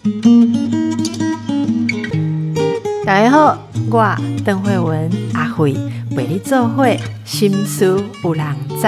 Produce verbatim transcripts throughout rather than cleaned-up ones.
大家好，我邓惠文阿惠陪你做伙，心事有人知。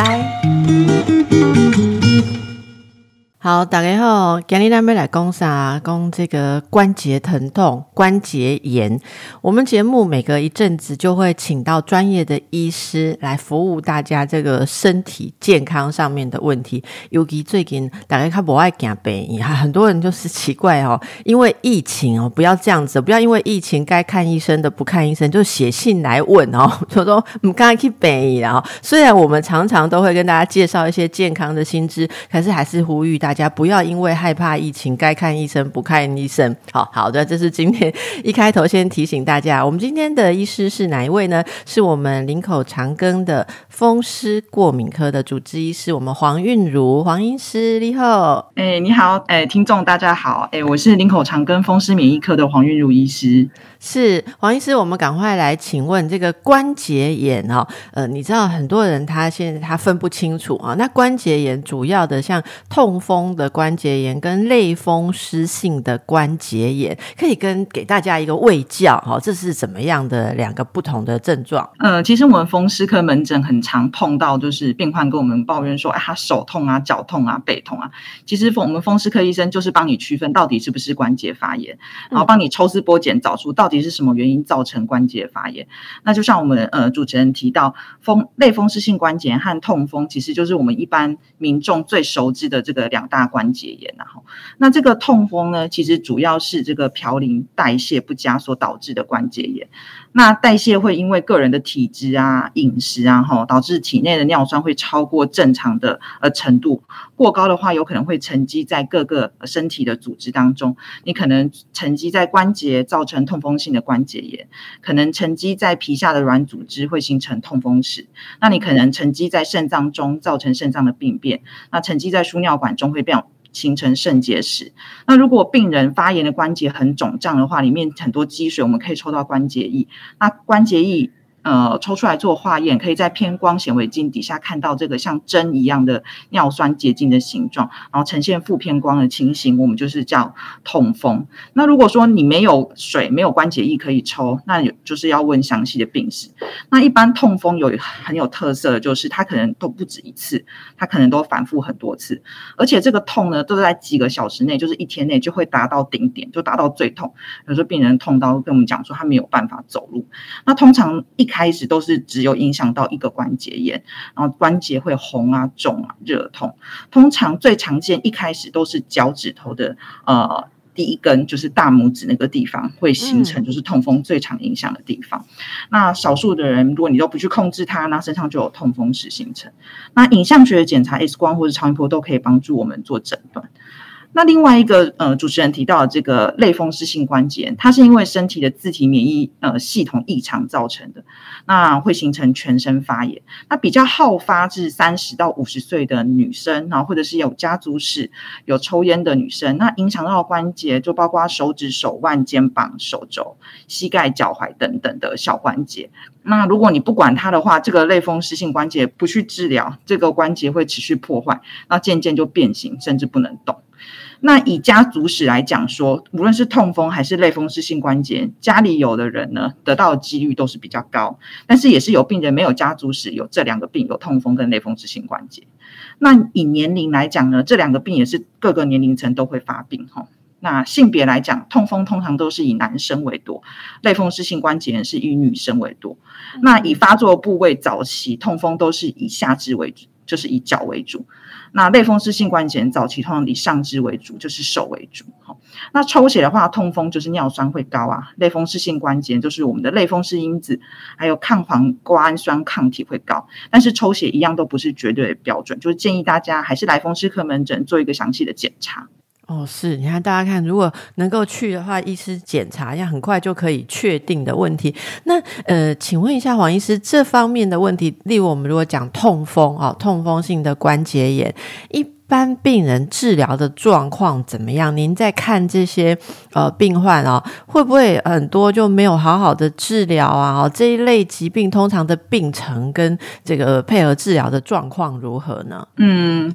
好，大家好，今天咱们来讲啥？讲这个关节疼痛、关节炎。我们节目每隔一阵子就会请到专业的医师来服务大家这个身体健康上面的问题。尤其最近大家较不爱走病院，很多人就是奇怪哦，因为疫情哦，不要这样子，不要因为疫情该看医生的不看医生，就写信来问哦，就说不敢去病院哦。虽然我们常常都会跟大家介绍一些健康的新知，可是还是呼吁大家。大家不要因为害怕疫情该看医生不看医生。好好的，这是今天一开头先提醒大家，我们今天的医师是哪一位呢？是我们林口长庚的风湿过敏科的主治医师，我们黄韵如黄医师。你好。 欸、你好、欸、听众大家好、欸、我是林口长庚风湿免疫科的黄韵如医师。 是黄医师，我们赶快来请问这个关节炎哦，呃，你知道很多人他现在他分不清楚啊。那关节炎主要的像痛风的关节炎跟类风湿性的关节炎，可以跟给大家一个卫教哈、哦，这是怎么样的两个不同的症状？ 呃，其实我们风湿科门诊很常碰到，就是病患跟我们抱怨说，哎，他手痛啊、脚痛啊、背痛啊。其实我们风湿科医生就是帮你区分到底是不是关节发炎，然后帮你抽丝剥茧找出到底是什么原因造成关节发炎。那就像我们呃主持人提到，风类风湿性关节炎和痛风，其实就是我们一般民众最熟知的这个两大关节炎。然后，那这个痛风呢，其实主要是这个嘌呤代谢不佳所导致的关节炎。那代谢会因为个人的体质啊、饮食啊，导致体内的尿酸会超过正常的呃程度，过高的话有可能会沉积在各个身体的组织当中，你可能沉积在关节，造成痛风性的关节炎，可能沉积在皮下的软组织，会形成痛风石，那你可能沉积在肾脏中，造成肾脏的病变，那沉积在输尿管中会变形成肾结石。那如果病人发炎的关节很肿胀的话，里面很多积水，我们可以抽到关节液。那关节液呃，抽出来做化验，可以在偏光显微镜底下看到这个像针一样的尿酸结晶的形状，然后呈现负偏光的情形，我们就是叫痛风。那如果说你没有水，没有关节液可以抽，那就是要问详细的病史。那一般痛风有很有特色的就是它可能都不止一次，它可能都反复很多次，而且这个痛呢都在几个小时内，就是一天内就会达到顶点，就达到最痛。有时候病人痛到跟我们讲说他没有办法走路。那通常一开始都是只有影响到一个关节炎，然后关节会红啊、肿啊、热痛。通常最常见一开始都是脚趾头的呃第一根，就是大拇指那个地方会形成，就是痛风最常影响的地方。嗯、那少数的人，如果你都不去控制它，那身上就有痛风石形成。那影像学的检查 X 光或者超音波都可以帮助我们做诊断。那另外一个呃，主持人提到的这个类风湿性关节炎，它是因为身体的自体免疫呃系统异常造成的，那会形成全身发炎。那比较好发至三十到五十岁的女生，然后或者是有家族史、有抽烟的女生，那影响到关节就包括手指、手腕、肩膀、手肘、膝盖、脚踝等等的小关节。那如果你不管它的话，这个类风湿性关节不去治疗，这个关节会持续破坏，那渐渐就变形，甚至不能动。那以家族史来讲说，无论是痛风还是类风湿性关节，家里有的人呢，得到的几率都是比较高，但是也是有病人没有家族史，有这两个病，有痛风跟类风湿性关节。那以年龄来讲呢，这两个病也是各个年龄层都会发病。那性别来讲，痛风通常都是以男生为多，类风湿性关节炎是以女生为多。那以发作部位早期，痛风都是以下肢为主，就是以脚为主。那类风湿性关节炎早期通常以上肢为主，就是手为主。那抽血的话，痛风就是尿酸会高啊，类风湿性关节炎就是我们的类风湿因子还有抗磺瓜氨酸抗体会高，但是抽血一样都不是绝对的标准，就是建议大家还是来风湿科门诊做一个详细的检查。 哦，是，你看大家看，如果能够去的话，医师检查一下，很快就可以确定的问题。那呃，请问一下黄医师，这方面的问题，例如我们如果讲痛风哦，痛风性的关节炎，一般病人治疗的状况怎么样？您在看这些呃病患哦，会不会很多就没有好好的治疗啊？哦，这一类疾病通常的病程跟这个配合治疗的状况如何呢？ 嗯。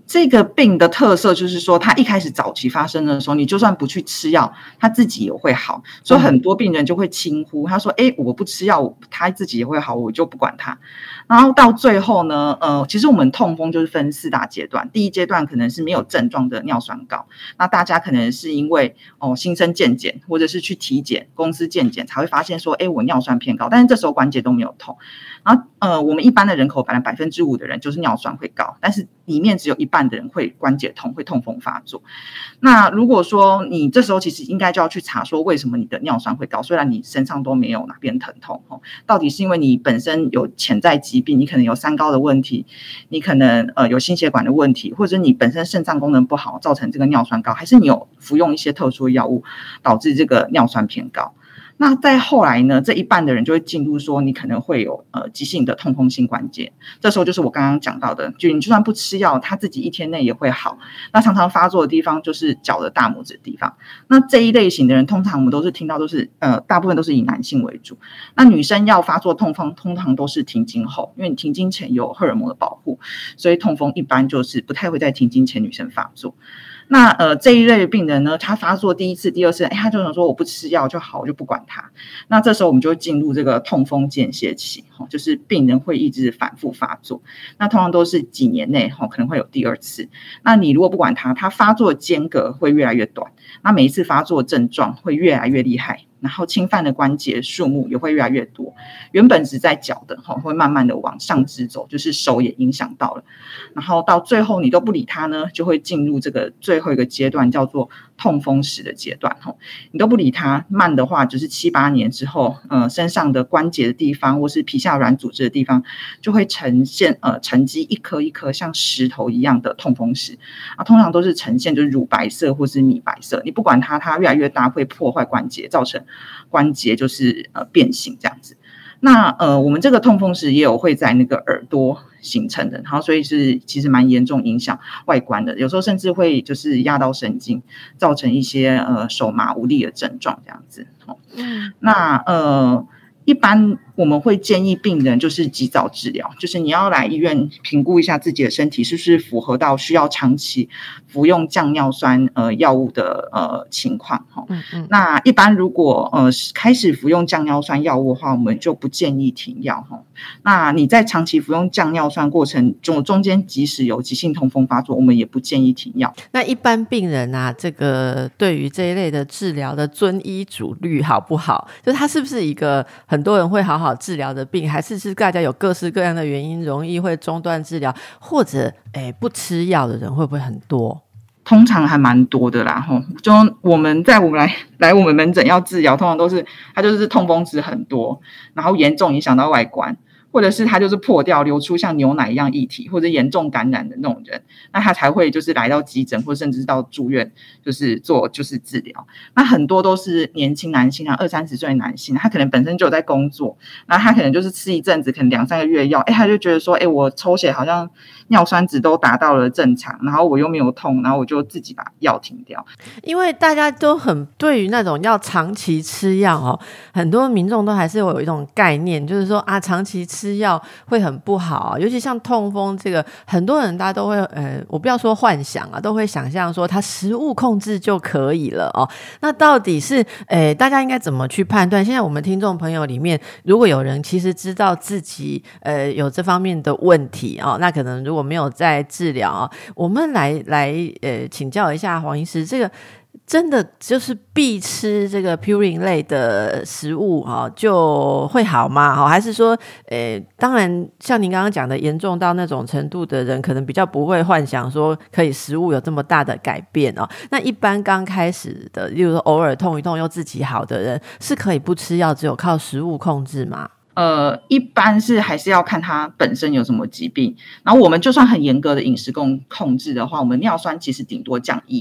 这个病的特色就是说，它一开始早期发生的时候，你就算不去吃药，它自己也会好。所以很多病人就会轻忽，他说：“哎，我不吃药，他自己也会好，我就不管他。”然后到最后呢，呃，其实我们痛风就是分四大阶段。第一阶段可能是没有症状的尿酸高，那大家可能是因为哦新生健检或者是去体检、公司健检才会发现说，哎，我尿酸偏高，但是这时候关节都没有痛。然后呃，我们一般的人口本来百分之五的人就是尿酸会高，但是里面只有一半的人会关节痛，会痛风发作。那如果说你这时候其实应该就要去查说为什么你的尿酸会高，虽然你身上都没有哪边疼痛，哦，到底是因为你本身有潜在疾病，你可能有三高的问题，你可能呃有心血管的问题，或者你本身肾脏功能不好造成这个尿酸高，还是你有服用一些特殊的药物导致这个尿酸偏高。那再后来呢，这一半的人就会进入说你可能会有呃急性的痛风性关节，这时候就是我刚刚讲到的，就你就算不吃药，它自己一天内也会好。那常常发作的地方就是脚的大拇指的地方。那这一类型的人，通常我们都是听到都是呃大部分都是以男性为主。那女生要发作痛风，通常都是停经后，因为你停经前有荷尔蒙的保护，所以痛风一般就是不太会在停经前女生发作。那呃这一类的病人呢，他发作第一次、第二次，哎，他就想说我不吃药就好，我就不管他。那这时候我们就会进入这个痛风间歇期，就是病人会一直反复发作。那通常都是几年内可能会有第二次。那你如果不管他，他发作的间隔会越来越短，那每一次发作症状会越来越厉害。然后侵犯的关节数目也会越来越多，原本只在脚的会慢慢的往上肢走，就是手也影响到了，然后到最后你都不理它呢，就会进入这个最后一个阶段，叫做痛风石的阶段。你都不理它，慢的话就是七八年之后，呃，身上的关节的地方或是皮下软组织的地方就会呈现呃沉积一颗一颗像石头一样的痛风石啊，通常都是呈现就是乳白色或是米白色，你不管它，它越来越大会破坏关节，造成关节就是呃变形这样子。那呃我们这个痛风石也有会在那个耳朵形成的，然后所以是其实蛮严重影响外观的，有时候甚至会就是压到神经，造成一些呃手麻无力的症状这样子。哦，那呃一般我们会建议病人就是及早治疗，就是你要来医院评估一下自己的身体是不是符合到需要长期服用降尿酸呃药物的呃情况。嗯嗯，那一般如果呃开始服用降尿酸药物的话，我们就不建议停药。那你在长期服用降尿酸过程中中间即使有急性痛风发作，我们也不建议停药。 那一般病人啊，这个对于这一类的治疗的遵医嘱率好不好？就他是不是一个很多人会好好治疗的病，还是是大家有各式各样的原因容易会中断治疗，或者诶不吃药的人会不会很多？ 通常还蛮多的啦，就我们在我们来来我们门诊要治疗，通常都是他就是痛风值很多，然后严重影响到外观，或者是他就是破掉流出像牛奶一样液体，或者严重感染的那种人，那他才会就是来到急诊或甚至到住院就是做就是治疗。那很多都是年轻男性啊，二三十岁的男性，他可能本身就有在工作，那他可能就是吃一阵子可能两三个月药，哎，他就觉得说哎，我抽血好像尿酸值都达到了正常，然后我又没有痛，然后我就自己把药停掉。 因为大家都很对于那种要长期吃药哦，很多民众都还是有一种概念，就是说啊长期吃药会很不好啊，尤其像痛风这个，很多人大家都会呃，我不要说幻想啊，都会想象说他食物控制就可以了哦。那到底是呃大家应该怎么去判断？现在我们听众朋友里面，如果有人其实知道自己呃有这方面的问题哦，那可能如果我没有在治疗啊，我们来来呃请教一下黄医师，这个真的就是必吃这个 purine 类的食物啊就会好吗？还是说呃当然像您刚刚讲的严重到那种程度的人可能比较不会幻想说可以食物有这么大的改变哦。那一般刚开始的例如说偶尔痛一痛又自己好的人是可以不吃药只有靠食物控制吗？ 呃，一般是还是要看他本身有什么疾病，然后我们就算很严格的饮食控控制的话，我们尿酸其实顶多降一，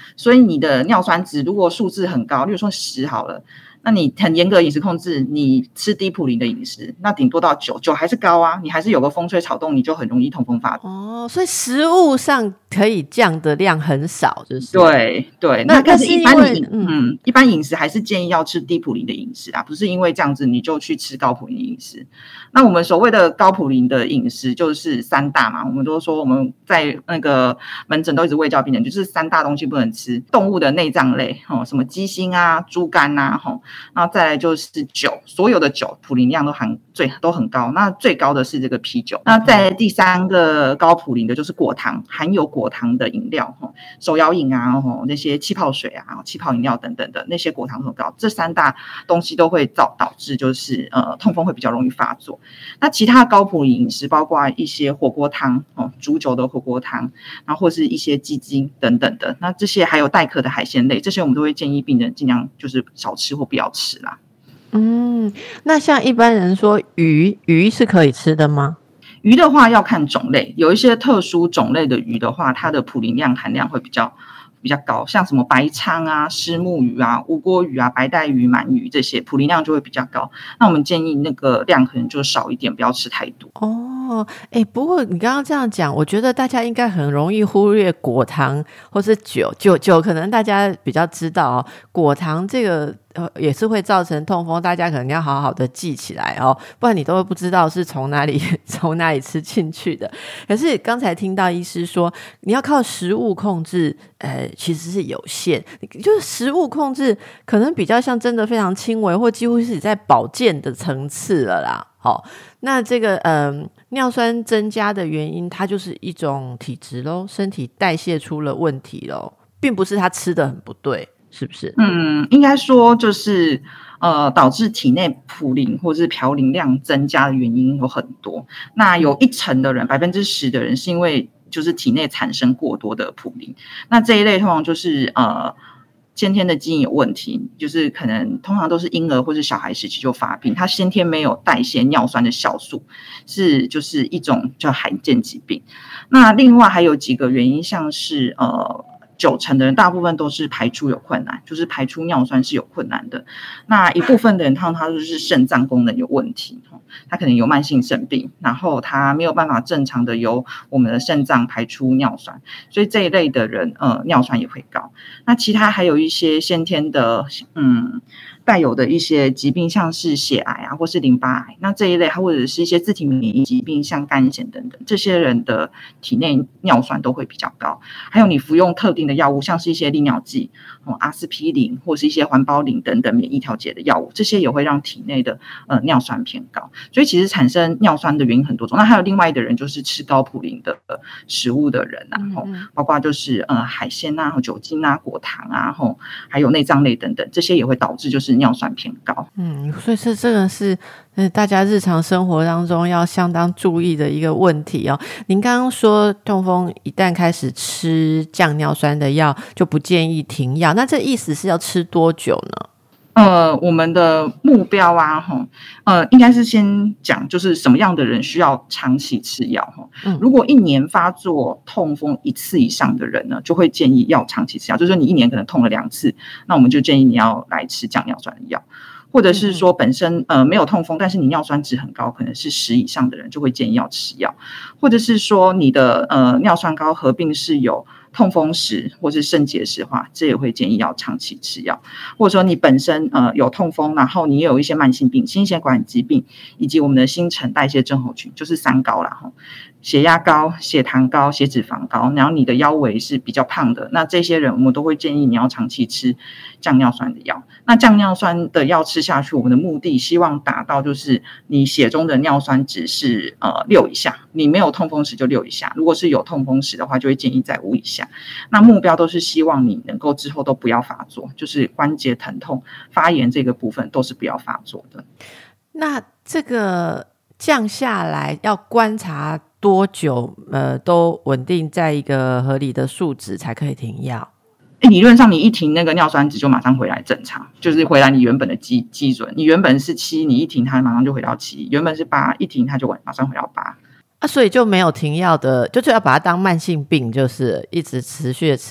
所以你的尿酸值如果数字很高，例如说十好了，那你很严格饮食控制，你吃低普林的饮食，那顶多到九，九还是高啊，你还是有个风吹草动，你就很容易痛风发作。 哦，所以食物上可以降的量很少，就是对对。 那但是一般你嗯嗯，一般饮食还是建议要吃低普林的饮食啊，不是因为这样子你就去吃高普林的饮食。那我们所谓的高普林的饮食就是三大嘛，我们都说我们在那个门诊都一直卫教病人，就是三大东西不能吃：动物的内脏类，哦，什么鸡心啊、猪肝啊，吼。然后再来就是酒，所有的酒普林量都含最都很高，那最高的是这个啤酒。那在第三个高普林的就是果糖，含有果糖的饮料，手摇饮啊，那些气泡水啊、气泡饮料等等的那些果糖很高，这三大东西都会导导致就是呃痛风会比较容易发作。那其他高普林饮食包括一些火锅汤，哦，煮酒的火锅汤，然后或是一些鸡精等等的，那这些还有带壳的海鲜类，这些我们都会建议病人尽量就是少吃或不要吃啦。 嗯，那像一般人说鱼，鱼是可以吃的吗？ 鱼的话要看种类，有一些特殊种类的鱼的话，它的普林量含量会比较比较高，像什么白鲳啊、虱目鱼啊、吴郭鱼啊、白带鱼、鳗鱼这些普林量就会比较高。那我们建议那个量可能就少一点，不要吃太多。 哦，哎，不过你刚刚这样讲，我觉得大家应该很容易忽略果糖或是酒，酒酒可能大家比较知道哦，果糖这个。呃，也是会造成痛风，大家可能要好好的记起来哦，不然你都会不知道是从哪里从哪里吃进去的。可是刚才听到医师说，你要靠食物控制，呃，其实是有限，就是食物控制可能比较像真的非常轻微，或几乎是在保健的层次了啦。好、哦，那这个嗯、呃，尿酸增加的原因，它就是一种体质咯，身体代谢出了问题咯，并不是他吃的很不对。是不是？ 嗯，应该说就是呃，导致体内普林或是嘌呤量增加的原因有很多。那有一成的人，百分之十的人是因为就是体内产生过多的普林。那这一类通常就是呃先天的基因有问题，就是可能通常都是婴儿或是小孩时期就发病，他先天没有代谢尿酸的酵素，是就是一种叫罕见疾病。那另外还有几个原因，像是呃。九成的人大部分都是排出有困难，就是排出尿酸是有困难的。那一部分的人他他就是肾脏功能有问题，他可能有慢性肾病，然后他没有办法正常的由我们的肾脏排出尿酸，所以这一类的人呃尿酸也会高。那其他还有一些先天的嗯带有的一些疾病，像是血癌啊或是淋巴癌，那这一类或者是一些自体免疫疾病，像肝炎等等，这些人的体内尿酸都会比较高。还有你服用特定的药物，像是一些利尿剂、哦、阿司匹林或是一些环孢林等等免疫调节的药物，这些也会让体内的呃尿酸偏高。所以其实产生尿酸的原因很多种。那还有另外的人就是吃高普林的食物的人啊，嗯嗯包括就是呃海鲜啊、酒精啊、果糖啊，吼还有内脏类等等，这些也会导致就是尿酸偏高。 嗯，所以这这个是呃大家日常生活当中要相当注意的一个问题哦。您刚刚说痛风一旦开始吃降尿酸的药，就不建议停药，那这意思是要吃多久呢？ 呃，我们的目标啊，哈，呃，应该是先讲，就是什么样的人需要长期吃药哈。嗯，如果一年发作痛风一次以上的人呢，就会建议要长期吃药。就是说你一年可能痛了两次，那我们就建议你要来吃降尿酸的药。或者是说本身呃没有痛风，但是你尿酸值很高，可能是十以上的人就会建议要吃药。或者是说你的呃尿酸高合并是有痛风史或是肾结石的话，这也会建议要长期吃药。或者说你本身呃有痛风，然后你也有一些慢性病、心血管疾病，以及我们的新陈代谢症候群，就是三高啦齁。血压高、血糖高、血脂肪高，然后你的腰围是比较胖的，那这些人我们都会建议你要长期吃降尿酸的药。那降尿酸的药吃下去，我们的目的希望达到就是你血中的尿酸值是呃六以下，你没有痛风时就六以下，如果是有痛风时的话，就会建议在五以下。那目标都是希望你能够之后都不要发作，就是关节疼痛、发炎这个部分都是不要发作的。 那这个降下来要观察多久呃，都稳定在一个合理的数值才可以停药？ 理论上你一停那个尿酸值就马上回来正常，就是回来你原本的基基准。你原本是七，你一停它马上就回到七；原本是八，一停它就马上回到八。 啊，所以就没有停药的，就是要把它当慢性病，就是一直持续的吃。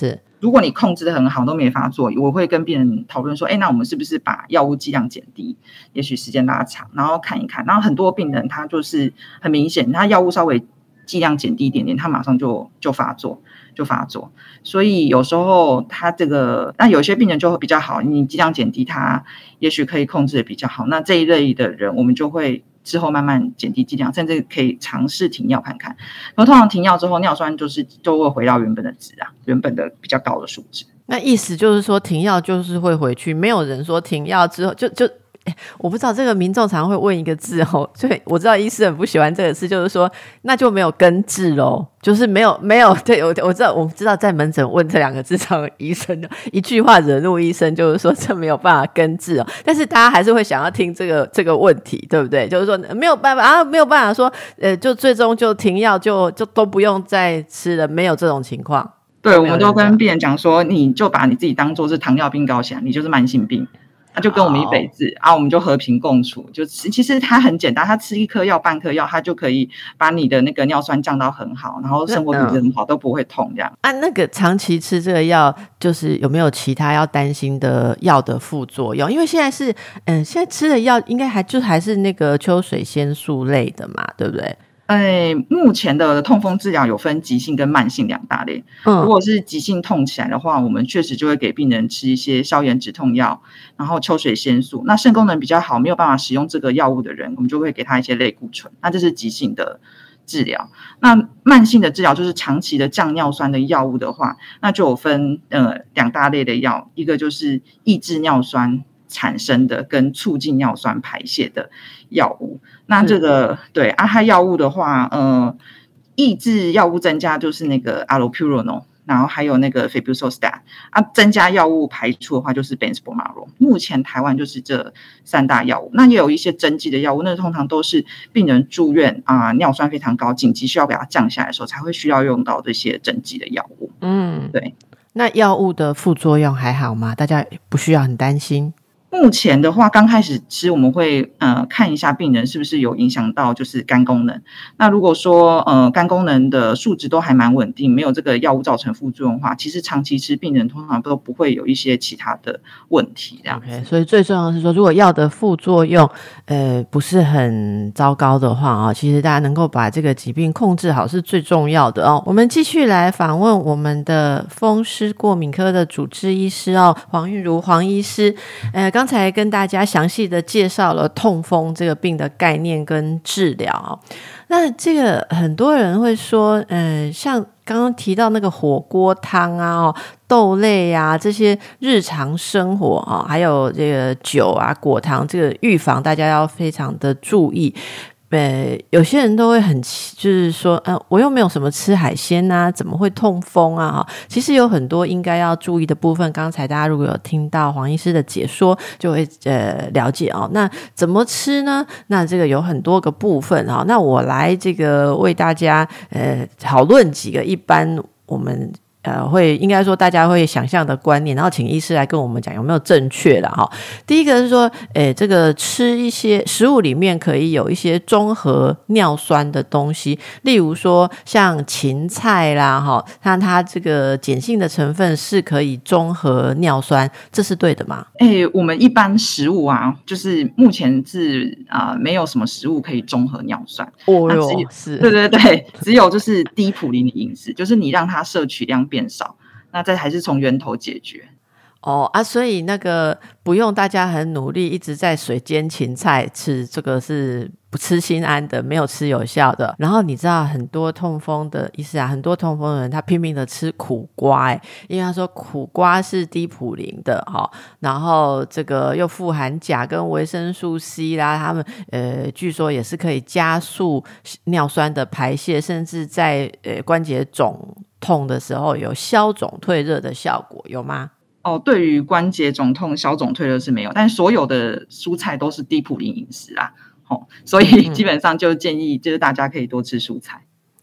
如果你控制的很好都没发作，我会跟病人讨论说，哎，那我们是不是把药物剂量减低，也许时间拉长，然后看一看。然后很多病人他就是很明显，他药物稍微剂量减低一点点，他马上就就发作，就发作。所以有时候他这个，那有些病人就会比较好，你剂量减低，他也许可以控制的比较好。那这一类的人，我们就会之后慢慢减低剂量，甚至可以尝试停药看看。然后通常停药之后，尿酸就是就会回到原本的值啊，原本的比较高的数值。 那意思就是说，停药就是会回去，没有人说停药之后就就。我不知道这个民众常会问一个字哦，所以我知道医师很不喜欢这个字，就是说那就没有根治咯，就是没有没有对，我我知道我知道在门诊问这两个字，常医生一句话惹怒医生，就是说这没有办法根治哦，但是大家还是会想要听这个这个问题，对不对？就是说没有办法啊，没有办法说呃，就最终就停药就就都不用再吃了，没有这种情况。 对，我们都跟病人讲说，你就把你自己当作是糖尿病高血压，你就是慢性病。那就跟我们一辈子啊，我们就和平共处。就其实它很简单，它吃一颗药、半颗药，它就可以把你的那个尿酸降到很好，然后生活品质很好，都不会痛这样。 啊，那个长期吃这个药，就是有没有其他要担心的药的副作用？因为现在是，嗯，现在吃的药应该还就还是那个秋水仙素类的嘛，对不对？ 哎，目前的痛风治疗有分急性跟慢性两大类。嗯，如果是急性痛起来的话，我们确实就会给病人吃一些消炎止痛药，然后秋水仙素。那肾功能比较好，没有办法使用这个药物的人，我们就会给他一些类固醇。那这是急性的治疗。那慢性的治疗就是长期的降尿酸的药物的话，那就有分呃两大类的药，一个就是抑制尿酸产生的跟促进尿酸排泄的药物。那这个对啊，它药物的话，呃，抑制药物增加就是那个 allopurinol， 然后还有那个 febuxostat 啊，增加药物排出的话就是 benzbromarone。目前台湾就是这三大药物，那也有一些针剂的药物，那通常都是病人住院啊、呃，尿酸非常高，紧急需要给它降下来的时候才会需要用到这些针剂的药物。嗯，对。 那药物的副作用还好吗？大家不需要很担心。 目前的话，刚开始吃我们会呃看一下病人是不是有影响到就是肝功能。那如果说呃肝功能的数值都还蛮稳定，没有这个药物造成副作用的话，其实长期吃病人通常都不会有一些其他的问题这样子。 Okay, 所以最重要的是说，如果药的副作用呃不是很糟糕的话啊，其实大家能够把这个疾病控制好是最重要的哦。我们继续来访问我们的风湿过敏科的主治医师哦，黄韵如黄医师。呃，刚才跟大家详细的介绍了痛风这个病的概念跟治疗。那这个很多人会说，嗯、呃，像刚刚提到那个火锅汤啊、哦、豆类啊这些日常生活啊、哦，还有这个酒啊、果糖，这个预防大家要非常的注意。呃，有些人都会很就是说，呃，我又没有什么吃海鲜啊，怎么会痛风啊？其实有很多应该要注意的部分。刚才大家如果有听到黄医师的解说，就会呃了解哦。那怎么吃呢？那这个有很多个部分啊、哦。那我来这个为大家呃讨论几个一般我们。呃，会应该说大家会想象的观念，然后请医师来跟我们讲有没有正确啦哈。第一个是说，诶，这个吃一些食物里面可以有一些中和尿酸的东西，例如说像芹菜啦哈，那它这个碱性的成分是可以中和尿酸，这是对的吗？ 诶，我们一般食物啊，就是目前是啊、呃、没有什么食物可以中和尿酸。 哦哟，是， 对对对，只有就是低普林的饮食，就是你让它摄取量变少，那这还是从源头解决。 哦啊，所以那个不用大家很努力一直在水煎芹菜吃，这个是不吃心安的，没有吃有效的。然后你知道很多痛风的医师啊，很多痛风的人他拼命的吃苦瓜，欸，因为他说苦瓜是低普林的，哦，然后这个又富含钾跟维生素 C 啦，他们呃据说也是可以加速尿酸的排泄，甚至在呃关节肿痛的时候有消肿退热的效果，有吗？ 哦，对于关节肿痛、消肿退热是没有，但所有的蔬菜都是低普林饮食啊，哦，所以基本上就建议就是大家可以多吃蔬菜。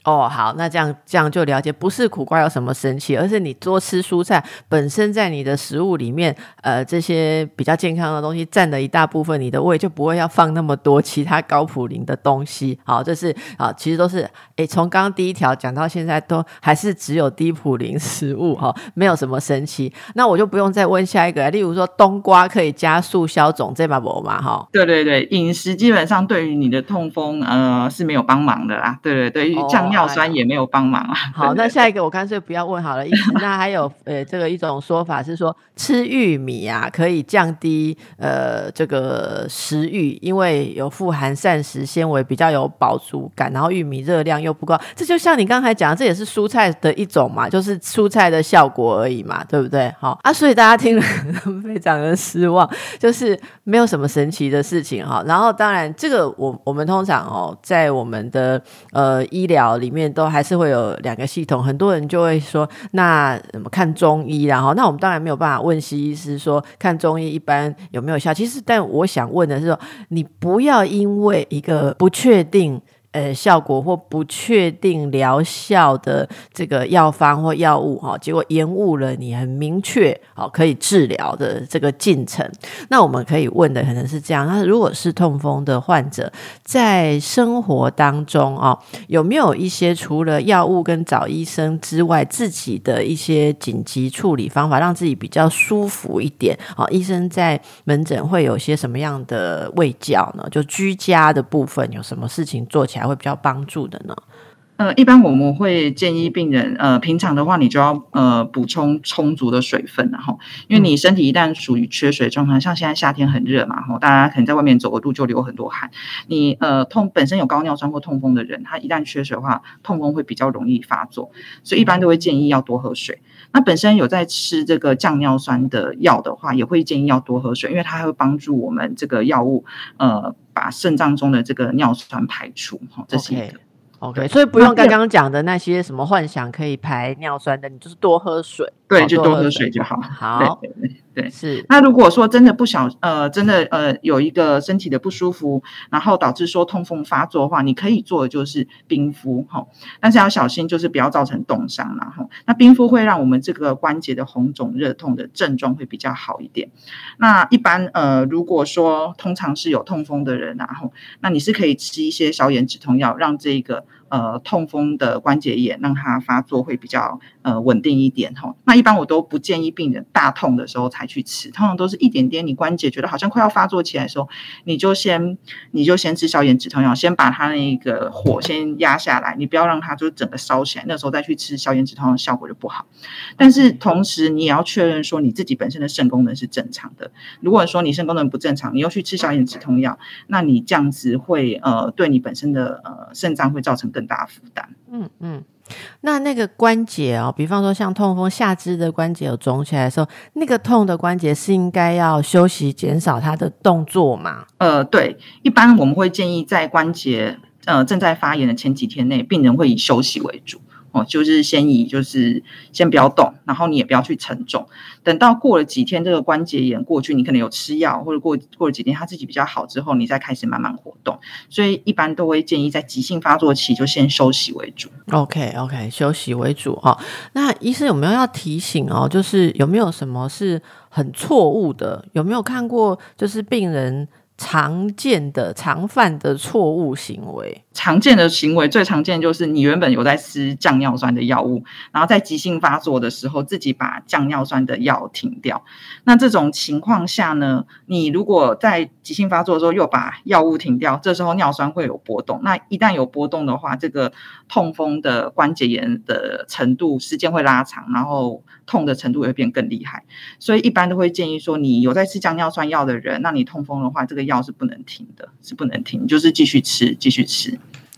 哦，好，那这样这样就了解，不是苦瓜有什么神奇，而是你多吃蔬菜本身在你的食物里面，呃，这些比较健康的东西占了一大部分，你的胃就不会要放那么多其他高普林的东西。好，这是好，其实都是诶，从刚刚第一条讲到现在，都还是只有低普林食物哈，没有什么神奇。那我就不用再问下一个，例如说冬瓜可以加速消肿，这嘛不嘛哈？ 对对对，饮食基本上对于你的痛风呃是没有帮忙的啦。对对对， 哦降尿酸也没有帮忙啊。 好， 对对对， 那下一个我干脆不要问好了，意思那还有呃这个一种说法是说吃玉米啊可以降低呃这个食欲，因为有富含膳食纤维，比较有饱足感，然后玉米热量又不高，这就像你刚才讲的，这也是蔬菜的一种嘛，就是蔬菜的效果而已嘛，对不对？好啊，所以大家听了非常的失望，就是没有什么神奇的事情哈。然后当然这个我我们通常哦在我们的呃医疗里面都还是会有两个系统，很多人就会说那看中医，然后那我们当然没有办法问西医师说看中医一般有没有效，其实但我想问的是说你不要因为一个不确定呃，效果或不确定疗效的这个药方或药物、哦、结果延误了你很明确、哦、可以治疗的这个进程。那我们可以问的可能是这样，那如果是痛风的患者在生活当中、哦、有没有一些除了药物跟找医生之外自己的一些紧急处理方法让自己比较舒服一点、哦、医生在门诊会有些什么样的卫教呢？就居家的部分有什么事情做起来会比较帮助的呢？ 呃，一般我们会建议病人，呃，平常的话你就要呃补充充足的水分，然后，因为你身体一旦属于缺水状态，像现在夏天很热嘛，吼，大家可能在外面走个路就流很多汗，你呃痛本身有高尿酸或痛风的人，他一旦缺水的话，痛风会比较容易发作，所以一般都会建议要多喝水。那本身有在吃这个降尿酸的药的话，也会建议要多喝水，因为它会帮助我们这个药物呃把肾脏中的这个尿酸排出，吼，这是一个。Okay. OK， 所以不用刚刚讲的那些什么幻想可以排尿酸的，你就是多喝水。 对，就多喝水就好。 好， 对对对， 是。 那如果说真的不小，呃，真的呃有一个身体的不舒服，然后导致说痛风发作的话，你可以做的就是冰敷哈，但是要小心，就是不要造成冻伤啦哈。那冰敷会让我们这个关节的红肿热痛的症状会比较好一点。那一般呃，如果说通常是有痛风的人，然后那你是可以吃一些消炎止痛药，让这个呃痛风的关节炎让它发作会比较呃稳定一点哈。那一般我都不建议病人大痛的时候才去吃，通常都是一点点你关节觉得好像快要发作起来的时候，你就先你就先吃消炎止痛药，先把它那个火先压下来，你不要让它就整个烧起来，那时候再去吃消炎止痛药效果就不好。但是同时你也要确认说你自己本身的肾功能是正常的，如果说你肾功能不正常，你又去吃消炎止痛药，那你这样子会呃对你本身的呃肾脏会造成更大的负担。 嗯嗯。那那个关节哦，比方说像痛风下肢的关节有肿起来的时候，那个痛的关节是应该要休息减少它的动作吗？ 呃，对，一般我们会建议在关节呃正在发炎的前几天内，病人会以休息为主。哦，就是先以就是先不要动，然后你也不要去承重，等到过了几天这个关节炎过去，你可能有吃药或者过过了几天他自己比较好之后，你再开始慢慢活动。所以一般都会建议在急性发作期就先休息为主。 OK OK， 休息为主哦。那医生有没有要提醒哦？就是有没有什么是很错误的？有没有看过就是病人常见的常犯的错误行为？ 常见的行为最常见就是你原本有在吃降尿酸的药物，然后在急性发作的时候自己把降尿酸的药停掉。那这种情况下呢，你如果在急性发作的时候又把药物停掉，这时候尿酸会有波动，那一旦有波动的话，这个痛风的关节炎的程度时间会拉长，然后痛的程度也会变更厉害。所以一般都会建议说，你有在吃降尿酸药的人，那你痛风的话这个药是不能停的，是不能停，就是继续吃继续吃。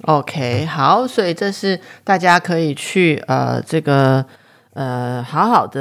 OK， 好，所以这是大家可以去呃这个呃好好的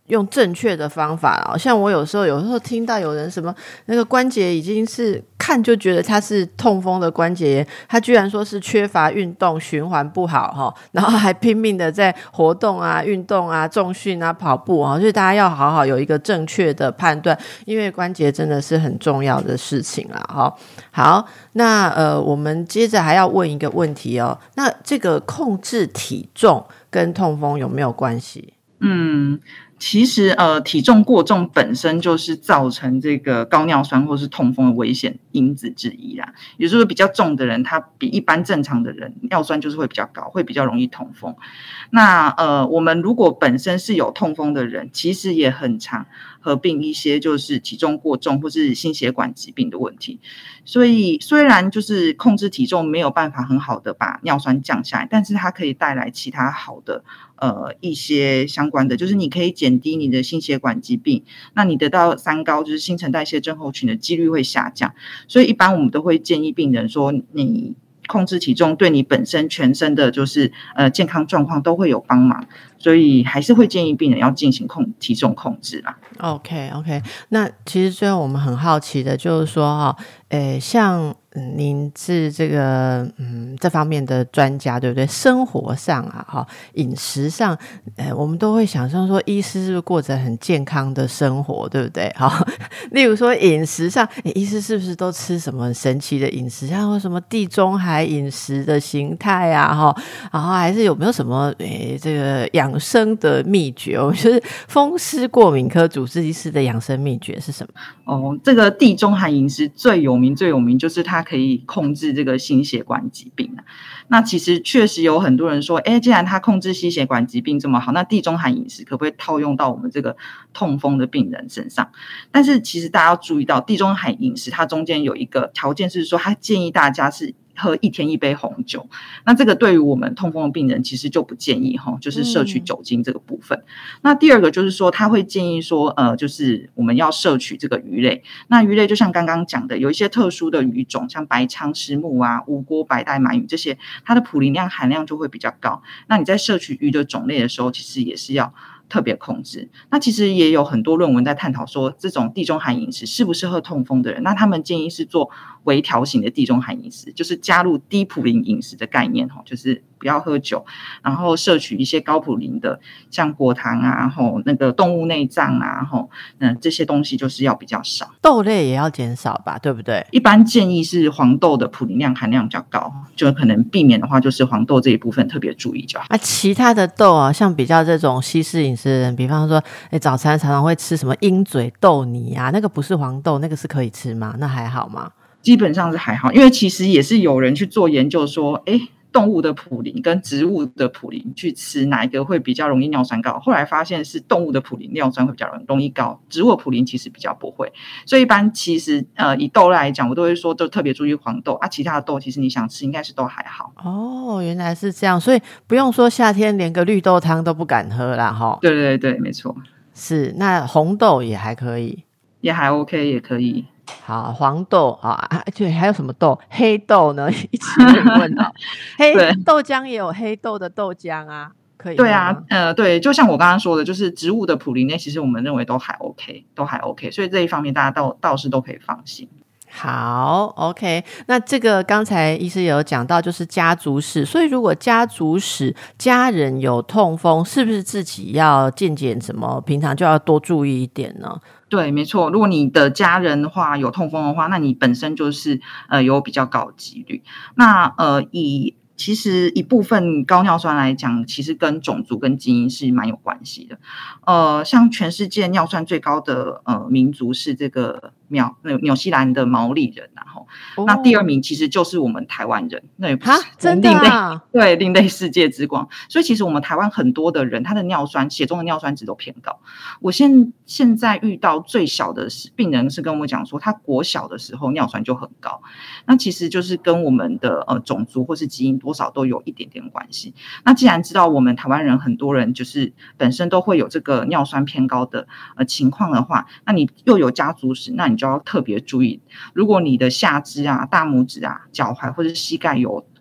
用正确的方法啊。像我有时候有时候听到有人什么那个关节已经是看就觉得他是痛风的关节炎，他居然说是缺乏运动循环不好哈，然后还拼命的在活动啊运动啊重训啊跑步啊，所以大家要好好有一个正确的判断，因为关节真的是很重要的事情啦哈。好，那呃我们接着还要问一个问题哦，那这个控制体重跟痛风有没有关系？ 嗯，其实呃，体重过重本身就是造成这个高尿酸或是痛风的危险因子之一啦。也就是说，比较重的人，他比一般正常的人尿酸就是会比较高，会比较容易痛风。那呃，我们如果本身是有痛风的人，其实也很常合并一些就是体重过重或是心血管疾病的问题。所以虽然就是控制体重没有办法很好的把尿酸降下来，但是它可以带来其他好的呃一些相关的，就是你可以减低你的心血管疾病，那你得到三高就是新陈代谢症候群的几率会下降。所以一般我们都会建议病人说，你控制体重对你本身全身的就是呃健康状况都会有帮忙，所以还是会建议病人要进行控体重控制啦。 OK OK， 那其实最后我们很好奇的就是说哈，诶，像您是这个嗯这方面的专家对不对？生活上啊哈，饮食上，呃，我们都会想象说，医师是不是过着很健康的生活，对不对？好，例如说饮食上，诶，医师是不是都吃什么很神奇的饮食，像什么地中海饮食的形态啊哈，然后还是有没有什么诶这个养生的秘诀？我觉得风湿过敏科主治医师的养生秘诀是什么？ 哦，这个地中海饮食最有名最有名就是它可以控制这个心血管疾病啊。那其实确实有很多人说，哎，既然它控制心血管疾病这么好，那地中海饮食可不可以套用到我们这个痛风的病人身上？但是其实大家要注意到，地中海饮食它中间有一个条件是说，它建议大家是喝一天一杯红酒，那这个对于我们痛风的病人其实就不建议哈，就是摄取酒精这个部分。嗯、那第二个就是说，他会建议说，呃，就是我们要摄取这个鱼类。那鱼类就像刚刚讲的，有一些特殊的鱼种，像白鲳石目啊、无锅白带鳗鱼这些，它的普林量含量就会比较高。那你在摄取鱼的种类的时候，其实也是要特别控制。那其实也有很多论文在探讨说，这种地中海饮食适不适合痛风的人。那他们建议是做微调型的地中海饮食，就是加入低普林饮食的概念，就是不要喝酒，然后摄取一些高普林的，像果糖啊，那个动物内脏啊，嗯，这些东西就是要比较少。 豆类也要减少吧，对不对？ 一般建议是黄豆的普林量含量比较高，就可能避免的话，就是黄豆这一部分特别注意就好。 啊，其他的豆啊，像比较这种西式饮食的人，比方说，哎，早餐常常会吃什么鹰嘴豆泥啊，那个不是黄豆，那个是可以吃吗？那还好吗？ 基本上是还好，因为其实也是有人去做研究说，哎，动物的普林跟植物的普林去吃哪一个会比较容易尿酸高，后来发现是动物的普林尿酸会比较容易高，植物的普林其实比较不会。所以一般其实呃以豆来讲，我都会说就特别注意黄豆啊，其他的豆其实你想吃应该是都还好。 哦，原来是这样，所以不用说夏天连个绿豆汤都不敢喝啦齁。 对对对，没错。 是，那红豆也还可以， 也还 OK， 也可以。 好，黄豆啊，对，还有什么豆？黑豆呢？一起问好。黑豆浆也有黑豆的豆浆啊，可以。 对啊，呃，对，就像我刚刚说的，就是植物的普林类，其实我们认为都还 OK， 都还 OK， 所以这一方面大家倒倒是都可以放心。 好 ，OK， 那这个刚才医师有讲到，就是家族史，所以如果家族史家人有痛风，是不是自己要健检什么，平常就要多注意一点呢？ 对，没错。如果你的家人的话有痛风的话，那你本身就是呃有比较高的几率。那呃以其实一部分高尿酸来讲，其实跟种族跟基因是蛮有关系的。呃，像全世界尿酸最高的呃民族是这个纽纽西兰的毛利人，然后、哦、那第二名其实就是我们台湾人，那也不是真的啊， 对，另类世界之光。所以其实我们台湾很多的人，他的尿酸血中的尿酸值都偏高。我现现在遇到最小的病人是跟我讲说，他国小的时候尿酸就很高，那其实就是跟我们的呃种族或是基因多少都有一点点关系。那既然知道我们台湾人很多人就是本身都会有这个尿酸偏高的呃情况的话，那你又有家族史，那你就要特别注意，如果你的下肢啊、大拇指啊、脚踝或者膝盖有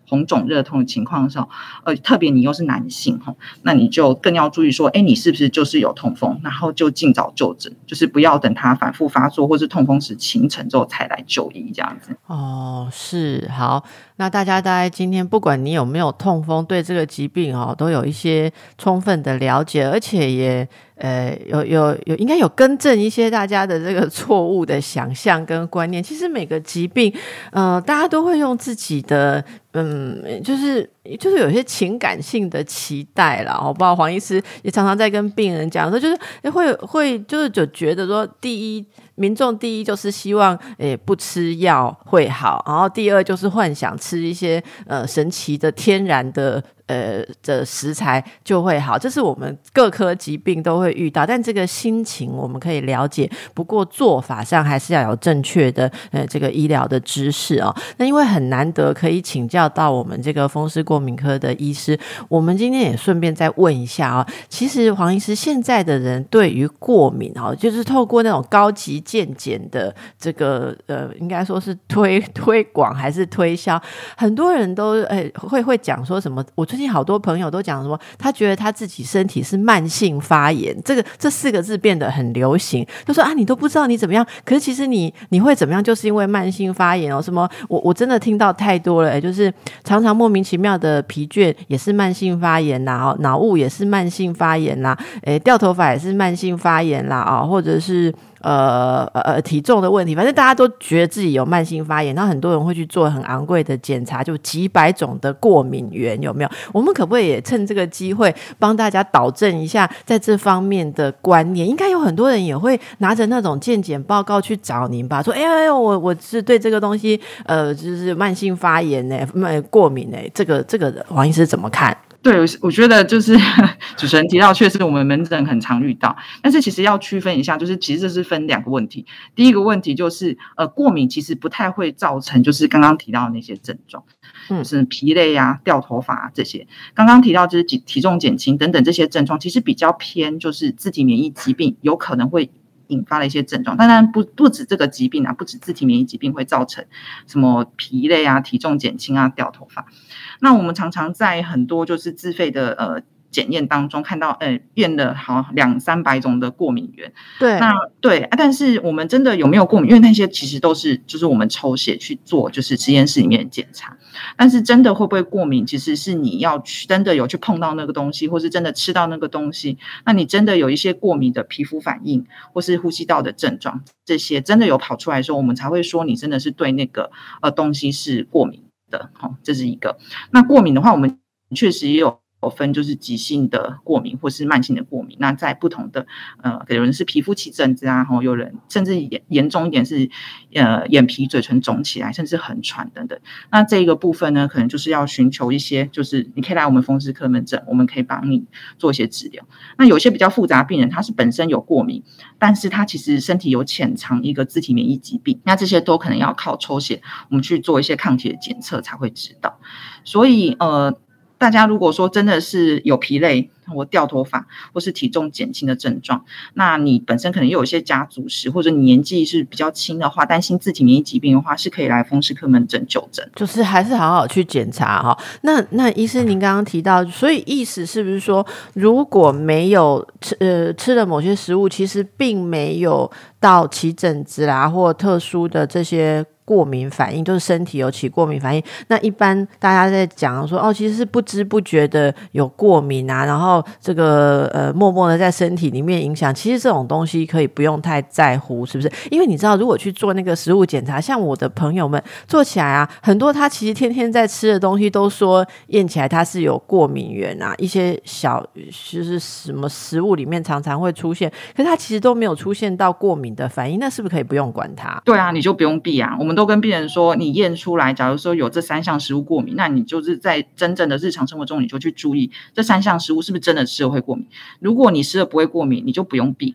红肿热痛的情况的时候，呃，特别你又是男性哈，那你就更要注意说，哎，你是不是就是有痛风，然后就尽早就诊，就是不要等它反复发作或是痛风时形成之后才来就医这样子。 哦，是，好，那大家大概今天不管你有没有痛风，对这个疾病哦都有一些充分的了解，而且也呃有有有应该有更正一些大家的这个错误的想象跟观念。其实每个疾病呃大家都会用自己的嗯就是就是有些情感性的期待啦，我不知道黄医师也常常在跟病人讲说，就是会会就是就觉得说，第一民众第一就是希望诶不吃药会好，然后第二就是幻想吃一些呃神奇的天然的呃的食材就会好，这是我们各科疾病都会遇到，但这个心情我们可以了解，不过做法上还是要有正确的呃这个医疗的知识哦。那因为很难得可以请教到我们这个风湿过敏科的医师，我们今天也顺便再问一下哦，其实黄医师现在的人对于过敏哦，就是透过那种高级健检的这个呃，应该说是推推广还是推销，很多人都诶会会讲说什么，我最近好多朋友都讲什么，他觉得他自己身体是慢性发炎，这个这四个字变得很流行，就说啊你都不知道你怎么样，可是其实你你会怎么样，就是因为慢性发炎哦。什么我我真的听到太多了，就是常常莫名其妙的疲倦也是慢性发炎啦，哦，脑雾也是慢性发炎啦，诶掉头发也是慢性发炎啦，哦，或者是呃呃体重的问题，反正大家都觉得自己有慢性发炎，然后很多人会去做很昂贵的检查，就几百种的过敏源，有没有？我们可不可以也趁这个机会帮大家导正一下在这方面的观念？应该有很多人也会拿着那种健检报告去找您吧，说哎呀哎呀，我我是对这个东西呃就是慢性发炎呢、欸，过敏呢、欸，这个这个黄医师怎么看？ 对，我觉得就是主持人提到，确实我们门诊很常遇到，但是其实要区分一下，就是其实这是分两个问题。第一个问题就是呃，过敏其实不太会造成就是刚刚提到的那些症状，就是疲累啊、掉头发啊这些。刚刚提到就是体重减轻等等这些症状，其实比较偏就是自体免疫疾病有可能会引发的一些症状，当然不不止这个疾病啊，不止自体免疫疾病会造成什么疲累啊、体重减轻啊、掉头发。那我们常常在很多就是自费的呃检验当中看到，呃，验了好两三百种的过敏源。 对， 那对、啊，但是我们真的有没有过敏？因为那些其实都是就是我们抽血去做，就是实验室里面的检查。但是真的会不会过敏，其实是你要去真的有去碰到那个东西，或是真的吃到那个东西，那你真的有一些过敏的皮肤反应，或是呼吸道的症状，这些真的有跑出来的时候，我们才会说你真的是对那个呃东西是过敏的。好、哦，这是一个。那过敏的话，我们确实也有有分就是急性的过敏或是慢性的过敏，那在不同的呃，有人是皮肤起疹子啊，然后有人甚至严严重一点是呃眼皮嘴唇肿起来，甚至很喘等等。那这一个部分呢，可能就是要寻求一些，就是你可以来我们风湿科门诊，我们可以帮你做一些治疗。那有些比较复杂病人，他是本身有过敏，但是他其实身体有潜藏一个自体免疫疾病，那这些都可能要靠抽血，我们去做一些抗体的检测才会知道。所以呃。大家如果说真的是有疲累或掉头发或是体重减轻的症状，那你本身可能又有一些家族史，或者你年纪是比较轻的话，担心自体免疫疾病的话，是可以来风湿科门诊就诊， 就是还是好好去检查哈。那那医师您刚刚提到，所以意思是不是说，如果没有吃呃吃了某些食物，其实并没有到起疹子啦或特殊的这些过敏反应，就是身体有起过敏反应，那一般大家在讲说哦，其实是不知不觉的有过敏啊，然后这个呃默默的在身体里面影响，其实这种东西可以不用太在乎，是不是？因为你知道，如果去做那个食物检查，像我的朋友们做起来啊，很多他其实天天在吃的东西都说验起来他是有过敏源啊，一些小就是什么食物里面常常会出现，可是他其实都没有出现到过敏的反应，那是不是可以不用管它？ 对啊，你就不用避啊。我们都跟病人说，你验出来假如说有这三项食物过敏，那你就是在真正的日常生活中你就去注意这三项食物是不是真的吃了会过敏。如果你吃了不会过敏，你就不用避开，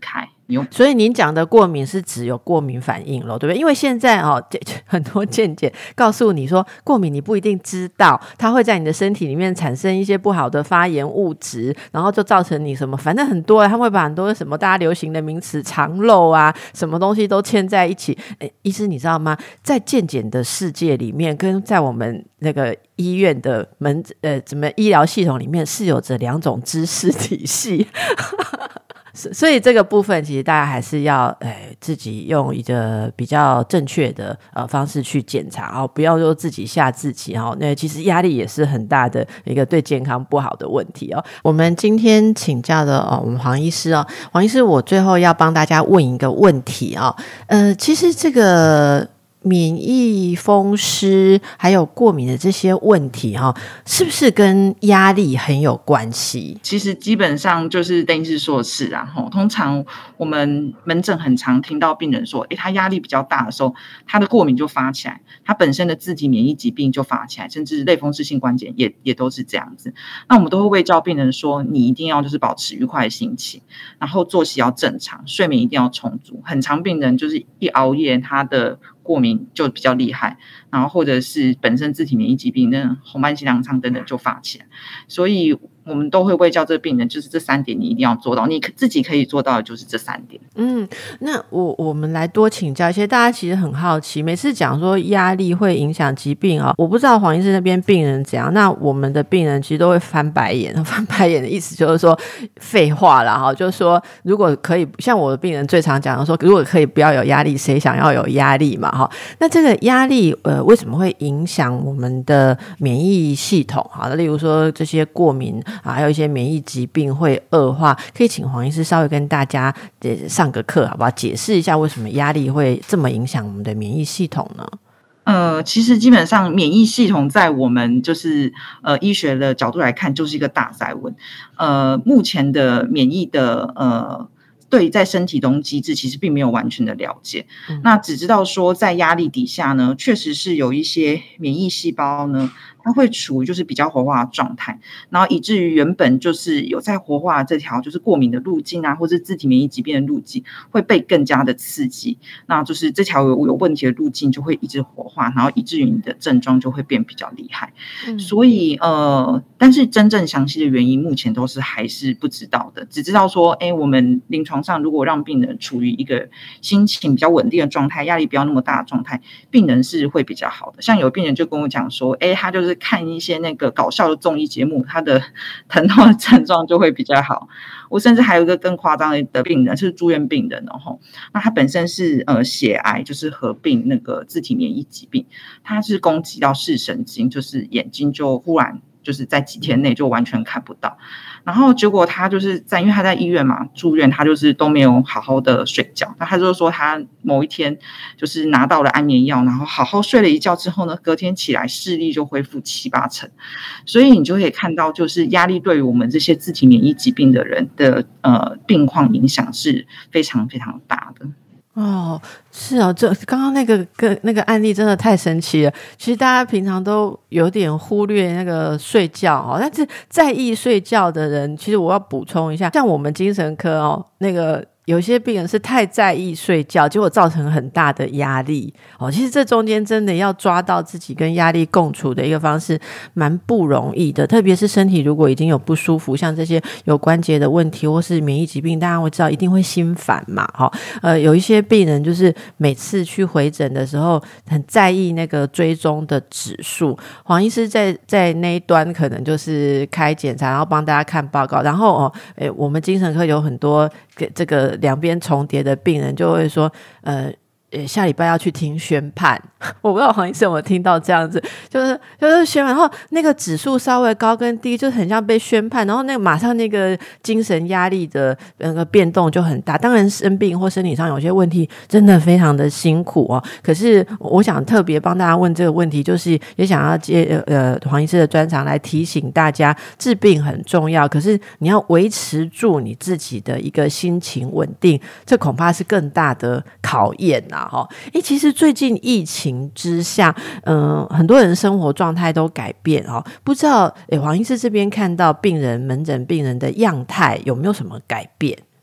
所以您讲的过敏是指有过敏反应咯，对不对？因为现在哦，很多健检告诉你说过敏你不一定知道，它会在你的身体里面产生一些不好的发炎物质，然后就造成你什么，反正很多他会把很多什么大家流行的名词肠漏啊什么东西都牵在一起。诶，医师你知道吗，在健检的世界里面跟在我们那个医院的门呃怎么医疗系统里面是有着两种知识体系所以这个部分其实大家还是要哎自己用一个比较正确的呃方式去检查哦，不要说自己吓自己哦，那其实压力也是很大的一个对健康不好的问题哦。我们今天请教的哦，我们黄医师哦，黄医师，我最后要帮大家问一个问题哦，呃，其实这个免疫风湿还有过敏的这些问题哈、哦，是不是跟压力很有关系？ 其实基本上就是邓医师说的是啊，通常我们门诊很常听到病人说，诶，他压力比较大的时候，他的过敏就发起来，他本身的自体免疫疾病就发起来，甚至类风湿性关节也也都是这样子。那我们都会卫教病人说，你一定要就是保持愉快的心情，然后作息要正常，睡眠一定要充足。很常病人就是一熬夜，他的过敏就比较厉害，然后或者是本身自体免疫疾病，那红斑性狼疮等等就发起来，所以我们都会卫教这个病人，就是这三点你一定要做到，你自己可以做到的就是这三点。 嗯，那我我们来多请教一些，大家其实很好奇，每次讲说压力会影响疾病啊，我不知道黄医师那边病人怎样，那我们的病人其实都会翻白眼，翻白眼的意思就是说废话啦哈，就是说如果可以，像我的病人最常讲的说，如果可以不要有压力，谁想要有压力嘛哈？那这个压力呃为什么会影响我们的免疫系统？好，例如说这些过敏啊，还有一些免疫疾病会恶化，可以请黄医师稍微跟大家上个课好不好？解释一下为什么压力会这么影响我们的免疫系统呢？ 呃，其实基本上免疫系统在我们就是呃医学的角度来看，就是一个大哉问。呃，目前的免疫的呃。对在身体中机制其实并没有完全的了解、嗯、那只知道说在压力底下呢，确实是有一些免疫细胞呢，它会处于就是比较活化的状态，然后以至于原本就是有在活化这条就是过敏的路径啊，或是自体免疫疾病的路径会被更加的刺激，那就是这条有有问题的路径就会一直活化，然后以至于你的症状就会变比较厉害、嗯、所以呃，但是真正详细的原因目前都是还是不知道的，只知道说哎，我们临床上如果让病人处于一个心情比较稳定的状态，压力不要那么大的状态，病人是会比较好的。像有病人就跟我讲说，哎，他就是看一些那个搞笑的综艺节目，他的疼痛的症状就会比较好。我甚至还有一个更夸张的病人，是住院病人哦，那他本身是呃血癌，就是合并那个自体免疫疾病，他是攻击到视神经，就是眼睛就忽然就是在几天内就完全看不到，然后结果他就是在因为他在医院嘛住院，他就是都没有好好的睡觉，那他就说他某一天就是拿到了安眠药，然后好好睡了一觉之后呢，隔天起来视力就恢复七八成，所以你就可以看到就是压力对于我们这些自体免疫疾病的人的呃病况影响是非常非常大的。 哦，是哦，这刚刚那个个那个案例真的太神奇了。其实大家平常都有点忽略那个睡觉哦，但是在意睡觉的人，其实我要补充一下，像我们精神科哦，那个有些病人是太在意睡觉，结果造成很大的压力哦。其实这中间真的要抓到自己跟压力共处的一个方式，蛮不容易的。特别是身体如果已经有不舒服，像这些有关节的问题或是免疫疾病，大家会知道一定会心烦嘛。哈、哦，呃，有一些病人就是每次去回诊的时候，很在意那个追踪的指数。黄医师在在那一端可能就是开检查，然后帮大家看报告，然后哦，诶，我们精神科有很多这个两边重叠的病人就会说呃下礼拜要去听宣判，我不知道黄医生有没有听到这样子，就是就是宣判，然后那个指数稍微高跟低就很像被宣判，然后那个马上那个精神压力的那个变动就很大。当然生病或身体上有些问题真的非常的辛苦哦，可是我想特别帮大家问这个问题，就是也想要接呃黄医师的专长来提醒大家，治病很重要，可是你要维持住你自己的一个心情稳定，这恐怕是更大的考验啊。诶，其实最近疫情之下，嗯、呃，很多人生活状态都改变哦。不知道，诶，黄医师这边看到病人门诊病人的样态有没有什么改变？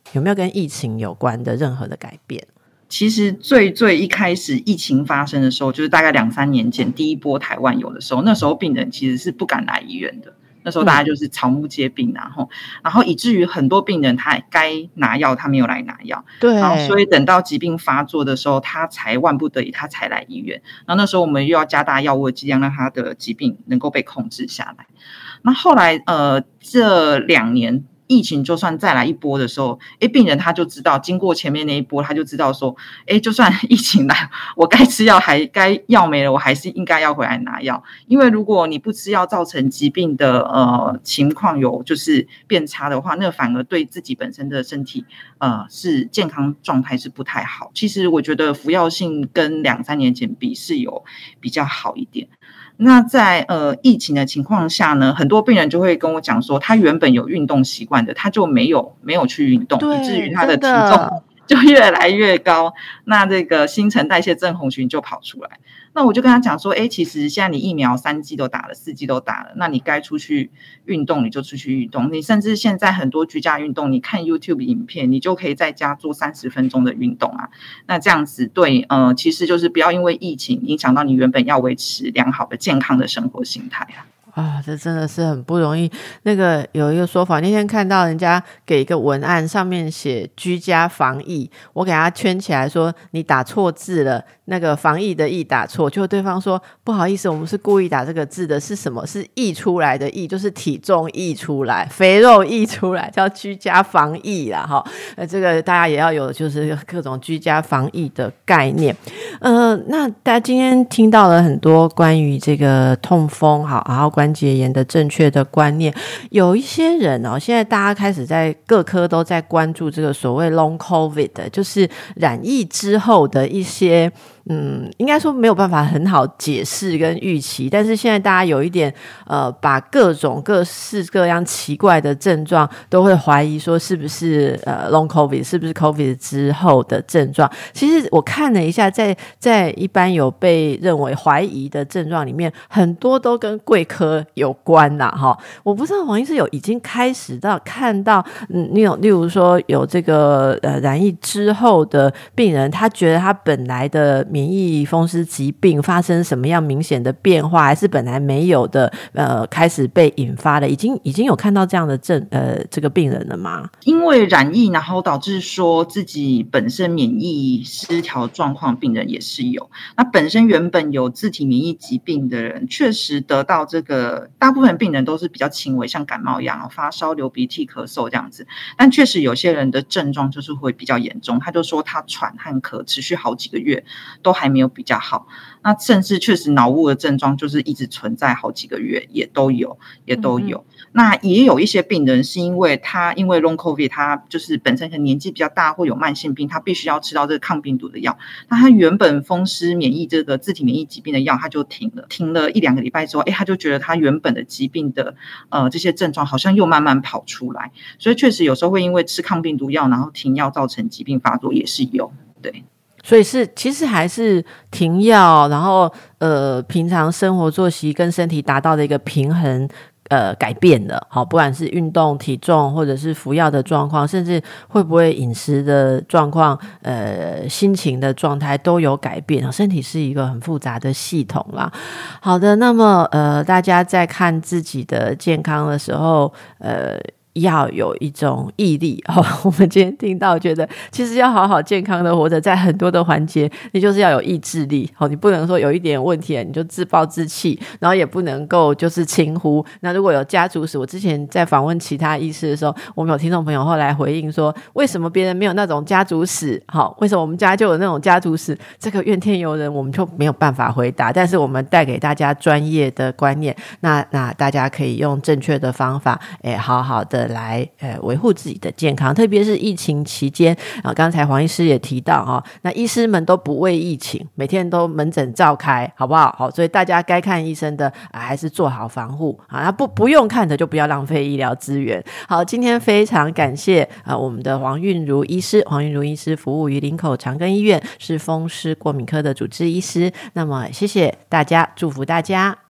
有没有跟疫情有关的任何的改变？ 其实最最一开始疫情发生的时候，就是大概两三年前第一波台湾有的时候，那时候病人其实是不敢来医院的，那时候大家就是草木皆兵，然后、嗯、然后以至于很多病人他该拿药他没有来拿药， 对， 然后所以等到疾病发作的时候，他才万不得已他才来医院，然后那时候我们又要加大药物的剂量，让他的疾病能够被控制下来。那后来呃这两年疫情就算再来一波的时候，诶，病人他就知道，经过前面那一波，他就知道说，诶，就算疫情来，我该吃药还该药没了，我还是应该要回来拿药。因为如果你不吃药，造成疾病的呃情况有就是变差的话，那反而对自己本身的身体呃是健康状态是不太好。其实我觉得服药性跟两三年前比是有比较好一点。那在呃疫情的情况下呢，很多病人就会跟我讲说，他原本有运动习惯的，他就没有没有去运动，以至于他的体重就越来越高，那这个新陈代谢症候群就跑出来。那我就跟他讲说，哎，其实现在你疫苗三剂都打了，四剂都打了，那你该出去运动你就出去运动，你甚至现在很多居家运动，你看 YouTube 影片，你就可以在家做三十分钟的运动啊。那这样子对，呃，其实就是不要因为疫情影响到你原本要维持良好的健康的生活形态啊。 啊，这真的是很不容易。那个有一个说法，那天看到人家给一个文案，上面写居家防疫，我给他圈起来说你打错字了，那个防疫的疫打错，就对方说不好意思，我们是故意打这个字的，是什么？是溢出来的溢，就是体重溢出来，肥肉溢出来，叫居家防疫啦哈。呃，这个大家也要有就是各种居家防疫的概念。呃，那大家今天听到了很多关于这个痛风好，然后关节炎的正确的观念，有一些人哦，现在大家开始在各科都在关注这个所谓 long covid 的，就是染疫之后的一些嗯，应该说没有办法很好解释跟预期，但是现在大家有一点呃，把各种各式各样奇怪的症状都会怀疑说是不是呃 long covid， 是不是 covid 之后的症状。其实我看了一下，在在一般有被认为怀疑的症状里面，很多都跟贵科有关啦齁。我不知道黄医师有已经开始到看到嗯，你有例如说有这个呃染疫之后的病人，他觉得他本来的免疫风湿疾病发生什么样明显的变化，还是本来没有的呃开始被引发的，已经已经有看到这样的症呃这个病人了吗？ 因为染疫然后导致说自己本身免疫失调状况，病人也是有。那本身原本有自体免疫疾病的人，确实得到这个大部分病人都是比较轻微，像感冒一样发烧流鼻涕咳嗽这样子，但确实有些人的症状就是会比较严重，他就说他喘和咳持续好几个月都还没有比较好，那甚至确实脑雾的症状就是一直存在好几个月，也都有也都有、嗯、那也有一些病人是因为他因为 long covid 他就是本身可能年纪比较大或有慢性病，他必须要吃到这个抗病毒的药，那他原本风湿免疫这个自体免疫疾病的药他就停了，停了一两个礼拜之后，诶他就觉得他原本的疾病的呃这些症状好像又慢慢跑出来，所以确实有时候会因为吃抗病毒药然后停药造成疾病发作也是有。对， 所以是其实还是停药，然后呃平常生活作息跟身体达到的一个平衡呃改变了，好，不管是运动、体重或者是服药的状况，甚至会不会饮食的状况呃心情的状态都有改变，身体是一个很复杂的系统啦。好的，那么呃大家在看自己的健康的时候呃要有一种毅力、哦、我们今天听到觉得其实要好好健康的活着，在很多的环节你就是要有意志力、哦、你不能说有一点问题你就自暴自弃，然后也不能够就是轻忽。那如果有家族史，我之前在访问其他医师的时候，我们有听众朋友后来回应说，为什么别人没有那种家族史、哦、为什么我们家就有那种家族史，这个怨天尤人我们就没有办法回答，但是我们带给大家专业的观念，那那大家可以用正确的方法诶好好的来呃维护自己的健康，特别是疫情期间啊，刚才黄医师也提到哈、哦，那医师们都不畏疫情，每天都门诊召开，好不好？好，所以大家该看医生的、啊、还是做好防护啊，那不不用看的就不要浪费医疗资源。好，今天非常感谢啊我们的黄韵如医师，黄韵如医师服务于林口长庚医院，是风湿过敏科的主治医师。那么谢谢大家，祝福大家。